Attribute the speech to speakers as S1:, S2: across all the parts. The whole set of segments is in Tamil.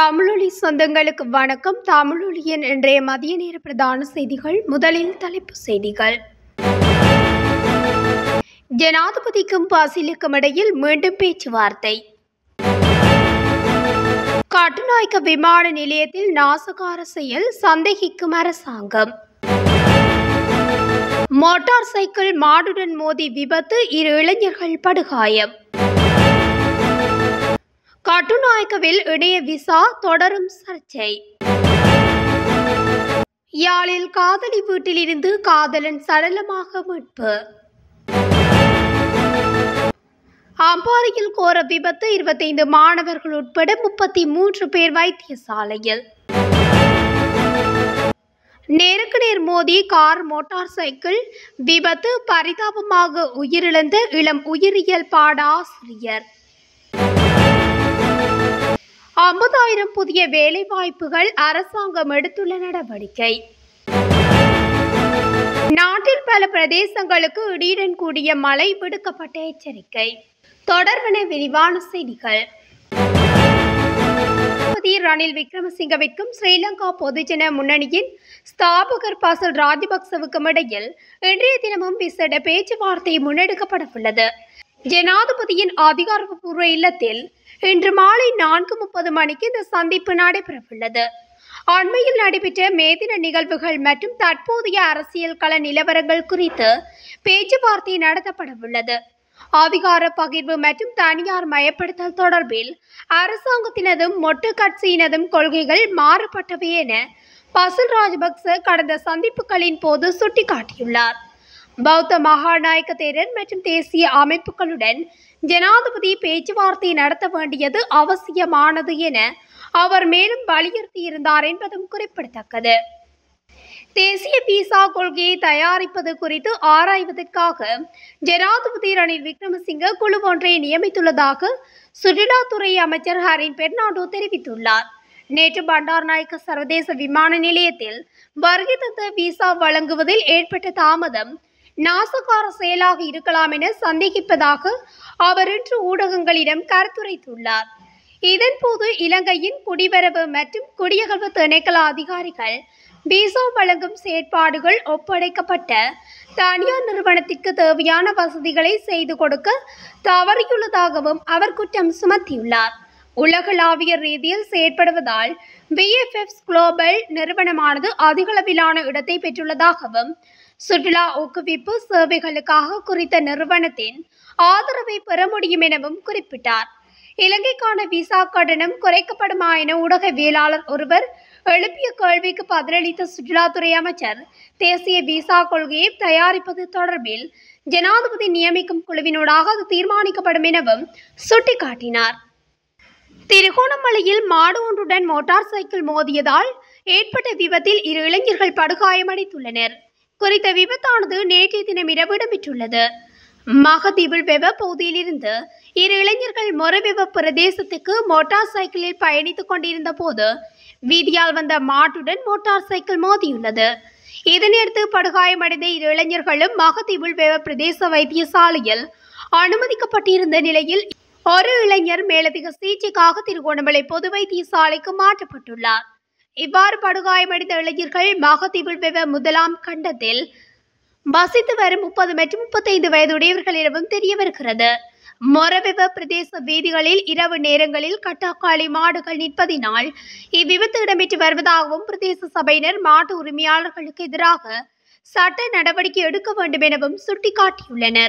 S1: தமிழொலி சொந்தங்களுக்கு வணக்கம். தமிழொலியின் இன்றைய மதிய நேர பிரதான செய்திகள். முதலில் தலைப்புச் செய்திகள். ஜனாதிபதிக்கும் பசிலுக்கும் இடையில் மீண்டும் பேச்சுவார்த்தை. கட்டுநாயக்க விமான நிலையத்தில் நாசகார செயல், சந்தேகிக்கும் அரசாங்கம். மோட்டார் சைக்கிள் மாடுடன் மோதி விபத்து, 2 இளைஞர்கள் படுகாயம். கட்டுநாயக்கவில் இணைய விசா தொடரும் சர்ச்சை. யாழில் காதலி வீட்டிலிருந்து காதலன் சடலமாக மீட்பு. அம்பாறையில் கோர விபத்து, 25 மாணவர்கள் உட்பட 33 பேர் வைத்தியசாலையில். நேருக்கு நேர் மோதி கார் மோட்டார் சைக்கிள் விபத்து, பரிதாபமாக உயிரிழந்த இளம் உயிரியல் பாட ஆசிரியர். 50,000 புதிய வேலைவாய்ப்புகள், அரசாங்கம் எடுத்துள்ள நடவடிக்கை. நாட்டில் பல பிரதேசங்களுக்கு இடியுடன் கூடிய மழை, விடுக்கப்பட்ட எச்சரிக்கை. தொடர்பான விரிவான செய்திகள். ரணில் விக்ரமசிங்கவிற்கும் ஸ்ரீலங்கா பொதுஜன முன்னணியின் ஸ்தாபகர் பசில் ராஜபக்சவுக்கும் இடையில் இன்றைய தினமும் விசேட பேச்சுவார்த்தை முன்னெடுக்கப்படவுள்ளது. ஜனாதிபதியின் அதிகாரப்பூர்வ இல்லத்தில் இன்று மாலை 4:30 மணிக்கு இந்த சந்திப்பு நடைபெறவுள்ளது. அண்மையில் நடைபெற்ற மேதின நிகழ்வுகள் மற்றும் தற்போதைய அரசியல் கள நிலவரங்கள் குறித்து பேச்சுவார்த்தை நடத்தப்படவுள்ளது. அதிகார பகிர்வு மற்றும் தனியார் மயப்படுத்தல் தொடர்பில் அரசாங்கத்தினதும் மொட்டு கட்சியினதும் கொள்கைகள் மாறுபட்டவை என பசில் ராஜபக்ச கடந்த சந்திப்புகளின் போது சுட்டிக்காட்டியுள்ளார். பௌத்த மகாநாயக்க தேரர் மற்றும் தேசிய அமைப்புகளுடன் ஜனாதிபதி பேச்சுவார்த்தை நடத்த வேண்டியது அவசியமானது என அவர் மேலும் வலியுறுத்தியிருந்தார் என்பதும் குறிப்பிடத்தக்கது. தேசிய விசா கொள்கையை தயாரிப்பது குறித்து ஆராய்வதற்காக ஜனாதிபதி ரணில் விக்ரமசிங்க குழு ஒன்றை நியமித்துள்ளதாக சுற்றுலாத்துறை அமைச்சர் ஹரின் பெர்னாண்டோ தெரிவித்துள்ளார். நேற்று பண்டார்நாயக்க சர்வதேச விமான நிலையத்தில் வருகை தந்த விசா வழங்குவதில் ஏற்பட்ட தாமதம் நாசகார செயலாக இருக்கலாம் என சந்தேகிப்பதாக அவர் இன்று ஊடகங்களிடம் கருத்துரைத்துள்ளார். இதன்போது இலங்கையின் குடிவரவு மற்றும் குடியகல்வு திணைக்கள அதிகாரிகள் விசா வழங்கும் செயற்பாடுகள் ஒப்படைக்கப்பட்ட தனியார் நிறுவனத்திற்கு தேவையான வசதிகளை செய்து கொடுக்க தவறியுள்ளதாகவும் அவர் குற்றம் சுமத்தியுள்ளார். உலகளாவிய ரீதியில் செயற்படுவதால் VFS குளோபல் நிறுவனமானது அதிகளவிலான இடத்தை பெற்றுள்ளதாகவும் சுற்றுலா ஊக்குவிப்பு சேவைகளுக்காக குறித்த நிறுவனத்தின் ஆதரவை பெற முடியும் எனவும் குறிப்பிட்டார். இலங்கைக்கான விசா கட்டணம் குறைக்கப்படுமா என ஊடகவியலாளர் ஒருவர் எழுப்பிய கேள்விக்கு பதிலளித்த சுற்றுலாத்துறை அமைச்சர், தேசிய விசா கொள்கையை தயாரிப்பது தொடர்பில் ஜனாதிபதி நியமிக்கும் குழுவினூடாக அது தீர்மானிக்கப்படும் எனவும் சுட்டிக்காட்டினார். திருகோணமலையில் மாடு ஒன்றுடன் மோட்டார் சைக்கிள் மோதியதால் ஏற்பட்ட விபத்தில் 2 இளைஞர்கள் படுகாயமடைந்துள்ளனர். குறித்த விபத்தானது நேற்றைய தினம் இரவு இடம்பெற்றுள்ளது. மகதீவில் வெவ பகுதியில் இருந்து 2 இளைஞர்கள் மொரவெவ பிரதேசத்துக்கு மோட்டார் சைக்கிளில் பயணித்துக் கொண்டிருந்த போது வீதியால் வந்த மாட்டுடன் மோட்டார் சைக்கிள் மோதியுள்ளது. இதனையடுத்து படுகாயமடைந்த 2 இளைஞர்களும் மகதீவில் வெவ பிரதேச வைத்தியசாலையில் அனுமதிக்கப்பட்டிருந்த நிலையில் ஒரு இளைஞர் மேலதிக சிகிச்சைக்காக திருகோணமலை பொது வைத்தியசாலைக்கு மாற்றப்பட்டுள்ளார். இவ்வாறு படுகாயமடைந்த இளைஞர்கள் மகதீவில் வெவ முதலாம் கண்டத்தில் வசித்து வரும் 30 மற்றும் 35 வயதுடையவர்கள் எனவும் தெரிய வருகிறது. மொரவெவ பிரதேச வீதிகளில் இரவு நேரங்களில் கட்டாக்காளி மாடுகள் நிற்பதினால் இவ்விபத்து இடம்பெற்று வருவதாகவும் பிரதேச சபையினர் மாட்டு உரிமையாளர்களுக்கு எதிராக சட்ட நடவடிக்கை எடுக்க வேண்டும் எனவும் சுட்டிக்காட்டியுள்ளனர்.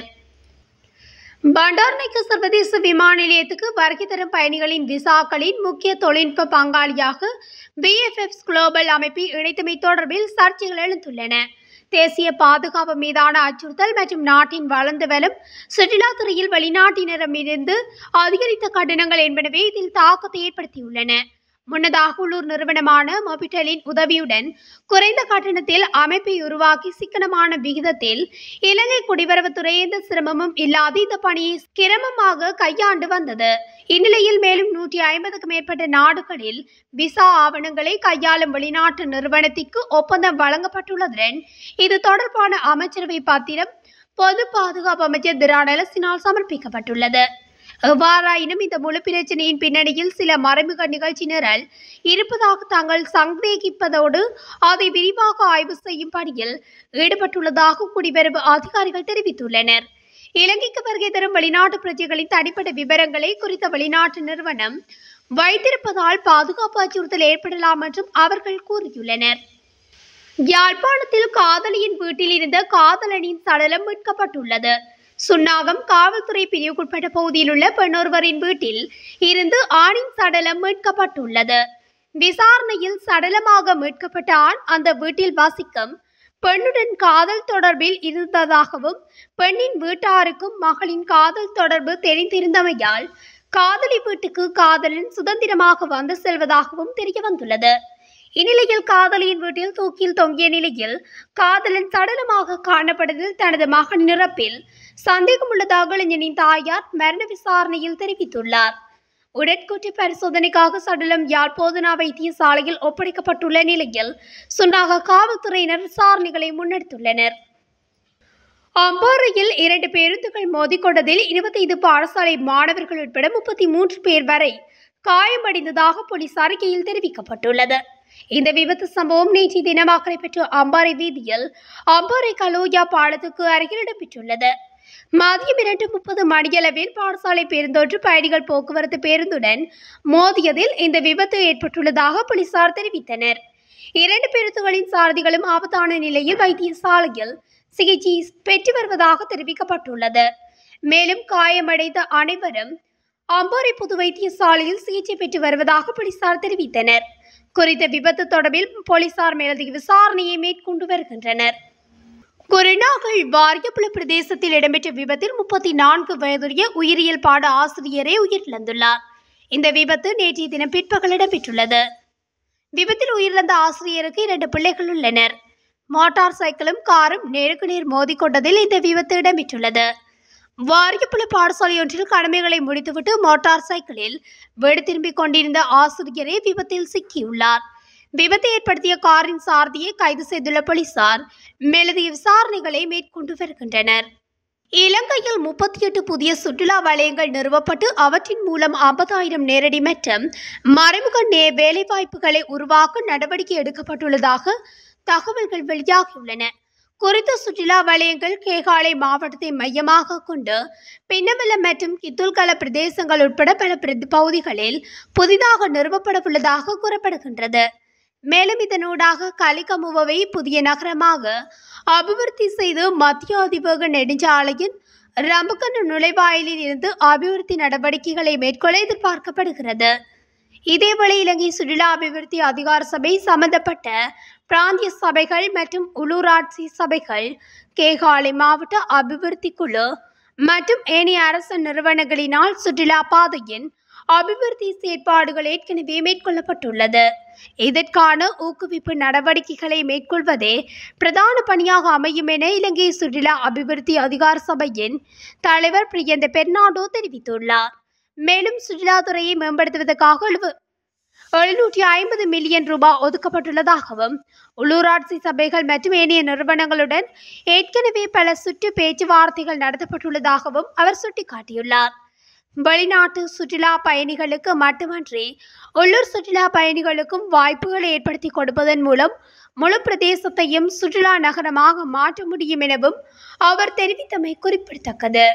S1: பண்டார்நாயக்க சர்வதேச விமான நிலையத்துக்கு வருகை தரும் பயணிகளின் விசாக்களின் முக்கிய தொழில்நுட்ப பங்காளியாக VFS குளோபல் அமைப்பை இணைத்தமை தொடர்பில் சர்ச்சைகள் எழுந்துள்ளன. தேசிய பாதுகாப்பு மீதான அச்சுறுத்தல் மற்றும் நாட்டின் வளர்ந்து வரும் சுற்றுலாத்துறையில் வெளிநாட்டினரிடமிருந்து அதிகரித்த கட்டணங்கள் என்பனவே இதில் தாக்கத்தை ஏற்படுத்தியுள்ளன. முன்னதாக உள்ளூர் நிறுவனமான மொபிட்டலின் உதவியுடன் குறைந்த கட்டணத்தில் அமைப்பை உருவாக்கி சிக்கனமான விகிதத்தில் இலங்கை குடிவரவுத்துறை எந்த சிரமமும் இல்லாது இந்த பணியை கிரமமாக கையாண்டு வந்தது. இந்நிலையில் மேலும் 150க்கும் மேற்பட்ட நாடுகளில் விசா ஆவணங்களை கையாளும் வெளிநாட்டு நிறுவனத்திற்கு ஒப்பந்தம் வழங்கப்பட்டுள்ளதுடன் இது தொடர்பான அமைச்சரவை பத்திரம் பொது பாதுகாப்பு அமைச்சர் திராடலசினால் சமர்ப்பிக்கப்பட்டுள்ளது. எவ்வாறாயினும் இந்த முழு பிரச்சனையின் பின்னணியில் சில மறைமுக நிகழ்ச்சி நிரல் இருப்பதாக தாங்கள் சந்தேகிப்பதோடு அதை விரிவாக ஆய்வு செய்யும் பணியில் ஈடுபட்டுள்ளதாக குடிவரவு அதிகாரிகள் தெரிவித்துள்ளனர். இலங்கைக்கு வருகை தரும் வெளிநாட்டு பிரஜைகளின் தனிப்பட்ட விவரங்களை குறித்த வெளிநாட்டு நிறுவனம் வைத்திருப்பதால் பாதுகாப்பு அச்சுறுத்தல் ஏற்படலாம் என்றும் அவர்கள் கூறியுள்ளனர். யாழ்ப்பாணத்தில் காதலியின் வீட்டில் இருந்த காதலனின் சடலம் மீட்கப்பட்டுள்ளது. சுன்னாகம் காவல்துறை பிரிவுக்குட்பட்ட பகுதியில் உள்ள பெண்ணொருவரின் வீட்டில் இருந்து ஆணின் சடலம் மீட்கப்பட்டுள்ளது. விசாரணையில் சடலமாக மீட்கப்பட்ட ஆண் அந்த வீட்டில் வசிக்கும் பெண்ணுடன் காதல் தொடர்பில் இருந்ததாகவும் பெண்ணின் வீட்டாருக்கும் மகளின் காதல் தொடர்பு தெரிந்திருந்தமையால் காதலி வீட்டுக்கு காதலன் சுதந்திரமாக வந்து செல்வதாகவும் தெரிய வந்துள்ளது. இந்நிலையில் காதலியின் வீட்டில் தூக்கில் தொங்கிய நிலையில் காதலன் சடலமாக காணப்படுவதில் தனது மகன் இறப்பில் சந்தேகம் உள்ளதாக இளைஞனின் தாயார் மரண விசாரணையில் தெரிவித்துள்ளார். உடற்கூற்று பரிசோதனைக்காக சடலம் யாழ் போதனா வைத்தியசாலையில் ஒப்படைக்கப்பட்டுள்ள நிலையில் சுன்னாக காவல்துறையினர் விசாரணைகளை முன்னெடுத்துள்ளனர். அம்பாறையில் 2 பேருந்துகள் மோதிக்கொண்டதில் 25 பாடசாலை மாணவர்கள் உட்பட 33 பேர் வரை காயமடைந்ததாக போலீஸ் அறிக்கையில் தெரிவிக்கப்பட்டுள்ளது. இந்த விபத்து சம்பவம் நேற்று தினமாக நடைபெற்ற அம்பாறை வீதியில் அம்பாறை கலோயா பாலத்துக்கு அருகில் இடம்பெற்றுள்ளது. மதியம் 2:30 மணியளவில் பாடசாலை பேருந்தொன்று பயணிகள் போக்குவரத்து பேருந்துடன் மோதியதில் இந்த விபத்து ஏற்பட்டுள்ளதாக போலீசார் தெரிவித்தனர். 2 பேருந்துகளின் சாரதிகளும் ஆபத்தான நிலையில் வைத்தியசாலையில் சிகிச்சை பெற்று வருவதாக தெரிவிக்கப்பட்டுள்ளது. மேலும் காயமடைந்த அனைவரும் அம்பாறை பொது வைத்தியசாலையில் சிகிச்சை பெற்று வருவதாக போலீசார் தெரிவித்தனர். குறித்த விபத்து தொடர்பில் போலீசார் மேலதிக விசாரணையை மேற்கொண்டு வருகின்றனர். குருநாகல் வாரியப்புல பிரதேசத்தில் இடம்பெற்ற விபத்தில் 34 வயதுடைய உயிரியல் பாட ஆசிரியரே உயிரிழந்துள்ளார். இந்த விபத்து நேற்றைய தினம் பிற்பகல் இடம்பெற்றுள்ளது. விபத்தில் உயிரிழந்த ஆசிரியருக்கு 2 பிள்ளைகள் உள்ளனர். மோட்டார் சைக்கிளும் காரும் நேருக்கு நேர் மோதிக்கொண்டதில் இந்த விபத்து இடம்பெற்றுள்ளது. வாரியப்புல பாடசாலை ஒன்றில் கடமைகளை முடித்துவிட்டு மோட்டார் சைக்கிளில் வீடு திரும்பிக் கொண்டிருந்த ஆசிரியரே விபத்தில் சிக்கியுள்ளார். விபத்தை ஏற்படுத்திய காரின் சாரதியை கைது செய்துள்ள போலீசார் மேலதிக விசாரணைகளை மேற்கொண்டு வருகின்றனர். இலங்கையில் 38 புதிய சுற்றுலா வலயங்கள் நிறுவப்பட்டு அவற்றின் மூலம் 50,000 நேரடி மற்றும் மறைமுக வேலைவாய்ப்புகளை உருவாக்க நடவடிக்கை எடுக்கப்பட்டுள்ளதாக தகவல்கள் வெளியாகியுள்ளன. குறித்த சுற்றுலா வலயங்கள் கேகாலை மாவட்டத்தை மையமாக கொண்டு பின்னவெல்ல மற்றும் கித்துல்கல பிரதேசங்கள் உட்பட பல பகுதிகளில் புதிதாக நிறுவப்படவுள்ளதாக கூறப்படுகின்றது. மேலும் இதனூடாக கலிகமுவை புதிய நகரமாக அபிவிருத்தி செய்து மத்திய அதிவேக நெடுஞ்சாலையின் ரம்புக்கன் நுழைவாயிலில் இருந்து அபிவிருத்தி நடவடிக்கைகளை மேற்கொள்ள எதிர்பார்க்கப்படுகிறது. இதேவேளை இலங்கை சுற்றுலா அபிவிருத்தி அதிகார சபை சம்பந்தப்பட்ட பிராந்திய சபைகள் மற்றும் உள்ளூராட்சி சபைகள் கேகாலை மாவட்ட அபிவிருத்தி குழு மற்றும் ஏனைய அரசு நிறுவனங்களினால் சுற்றுலா பாதையின் அபிவிருத்தி செயற்பாடுகள் ஏற்கனவே மேற்கொள்ளப்பட்டுள்ளது. இதற்கான ஊக்குவிப்பு நடவடிக்கைகளை மேற்கொள்வதே பிரதான பணியாக அமையும் என இலங்கை சுற்றுலா அபிவிருத்தி அதிகார சபையின் தலைவர் பிரியந்த பெர்னாண்டோ தெரிவித்துள்ளார். மேலும் சுற்றுலாத்துறையை மேம்படுத்துவதற்காக 750 மில்லியன் ரூபாய் ஒதுக்கப்பட்டுள்ளதாகவும் உள்ளூராட்சி சபைகள் மற்றும் ஏனைய நிறுவனங்களுடன் ஏற்கனவே பல சுற்று பேச்சுவார்த்தைகள் நடத்தப்பட்டுள்ளதாகவும் அவர் சுட்டிக்காட்டியுள்ளார். வெளிநாட்டு சுற்றுலா பயணிகளுக்கு மட்டுமன்றி உள்ளூர் சுற்றுலா பயணிகளுக்கும் வாய்ப்புகளை ஏற்படுத்தி கொடுப்பதன் மூலம் முழு பிரதேசத்தையும் சுற்றுலா நகரமாக மாற்ற முடியும் எனவும் அவர் தெரிவித்தமை குறிப்பிடத்தக்கது.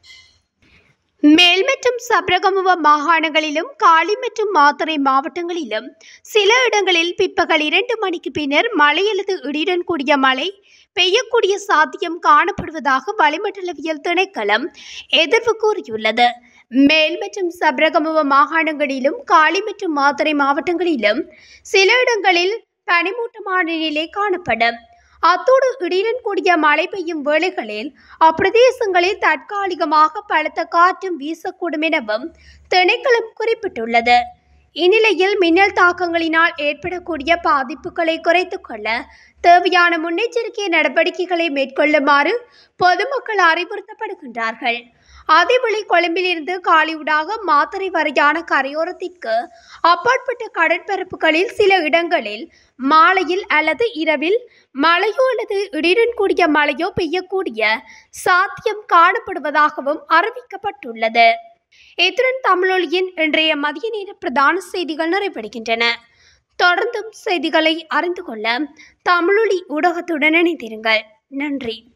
S1: மேல் மற்றும் சப்ரகமுவ மாகாணங்களிலும் காலி மற்றும் மாத்தறை மாவட்டங்களிலும் சில இடங்களில் பிற்பகல் 2 மணிக்கு பின்னர் மழை அல்லது இடியுடன் கூடிய மழை பெய்யக்கூடிய சாத்தியம் காணப்படுவதாக வளிமண்டலவியல் திணைக்களம் எதிர்வு கூறியுள்ளது. மேல் மற்றும் சப்ரகமுவ மாகாணங்களிலும் காலி மற்றும் மாத்தறை மாவட்டங்களிலும் சில இடங்களில் பனிமூட்டமான நிலை காணப்படும். அத்தோடு இடியுடன் கூடிய மழை பெய்யும் வேளைகளில் அப்பிரதேசங்களில் தற்காலிகமாக பலத்த காற்றும் வீசக்கூடும் எனவும் திணைக்களம் குறிப்பிட்டுள்ளது. இந்நிலையில் மின்னல் தாக்கங்களினால் ஏற்படக்கூடிய பாதிப்புகளை குறைத்துக் கொள்ள தேவையான முன்னெச்சரிக்கை நடவடிக்கைகளை மேற்கொள்ளுமாறு பொதுமக்கள் அறிவுறுத்தப்படுகின்றார்கள். அதேவேளை கொழும்பிலிருந்து காலிவுடாக மாத்தறை வரையான கரையோரத்திற்கு அப்பாற்பட்ட கடற்பரப்புகளில் சில இடங்களில் மாலையில் அல்லது இரவில் மழையோ அல்லது இடியுடன் கூடிய மழையோ பெய்யக்கூடிய சாத்தியம் காணப்படுவதாகவும் அறிவிக்கப்பட்டுள்ளது. இத்துடன் தமிழொலியின் இன்றைய மதிய நேர பிரதான செய்திகள் நிறைவடைகின்றன. தொடர்ந்தும் செய்திகளை அறிந்து கொள்ள தமிழொலி ஊடகத்துடன் இணைந்திருங்கள். நன்றி.